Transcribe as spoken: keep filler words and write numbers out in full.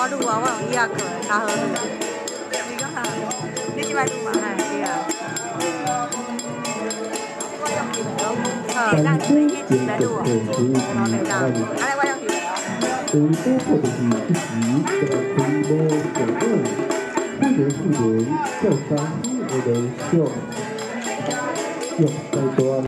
我录啊，我用伊啊课，较好录。你讲啥？你即摆录嘛？哎，对啊。我用起来哦。好，咱你一起来录哦。好，袂当。安尼我用起来哦。 有多或者是一时在推波手段，不能不能叫伤心的人笑，用太多。